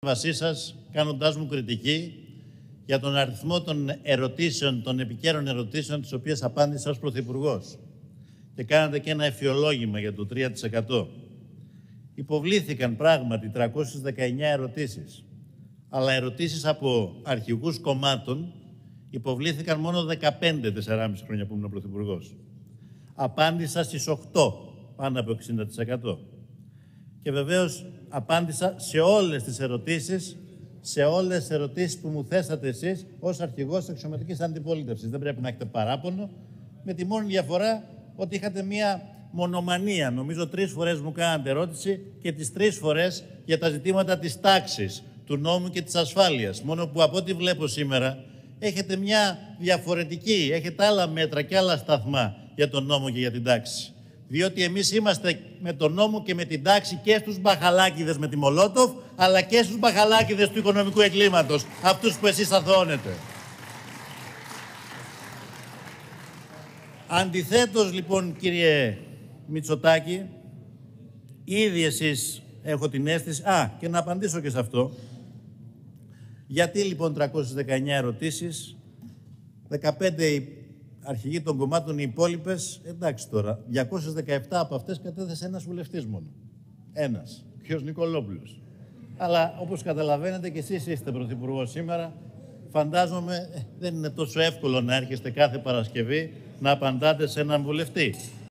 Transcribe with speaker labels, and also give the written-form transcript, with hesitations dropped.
Speaker 1: Βασί σας, κάνοντάς μου κριτική για τον αριθμό των ερωτήσεων, των επικαίρων ερωτήσεων, τις οποίες απάντησα ως Πρωθυπουργός. Και κάνατε και ένα εφιολόγημα για το 3%. Υποβλήθηκαν πράγματι 319 ερωτήσεις, αλλά ερωτήσεις από αρχηγούς κομμάτων υποβλήθηκαν μόνο 15, 4,5 χρόνια που ήμουν Πρωθυπουργός. Απάντησα στις 8, πάνω από 60%. Και βεβαίως απάντησα σε όλες τις ερωτήσεις, που μου θέσατε εσείς ως αρχηγός της αξιωματικής αντιπολίτευσης. Δεν πρέπει να έχετε παράπονο, με τη μόνη διαφορά ότι είχατε μία μονομανία. Νομίζω 3 φορές μου κάνατε ερώτηση και τις 3 φορές για τα ζητήματα της τάξης, του νόμου και της ασφάλειας. Μόνο που από ό,τι βλέπω σήμερα έχετε μια διαφορετική, έχετε άλλα μέτρα και άλλα σταθμά για τον νόμο και για την τάξη. Διότι εμείς είμαστε με τον νόμο και με την τάξη και στους μπαχαλάκηδες με τη Μολότοφ, αλλά και στους μπαχαλάκηδες του οικονομικού εγκλήματος, αυτούς που εσείς αθωώνετε. Αντιθέτως, λοιπόν, κύριε Μητσοτάκη, ήδη εσείς έχω την αίσθηση... και να απαντήσω και σε αυτό. Γιατί, λοιπόν, 319 ερωτήσεις, 15 αρχηγοί των κομμάτων, οι υπόλοιπες, εντάξει τώρα, 217 από αυτές κατέθεσε ένας βουλευτής μόνο. Ένας, κ. Νικολόπουλος. Αλλά όπως καταλαβαίνετε και εσείς είστε Πρωθυπουργός σήμερα, φαντάζομαι δεν είναι τόσο εύκολο να έρχεστε κάθε Παρασκευή να απαντάτε σε έναν βουλευτή.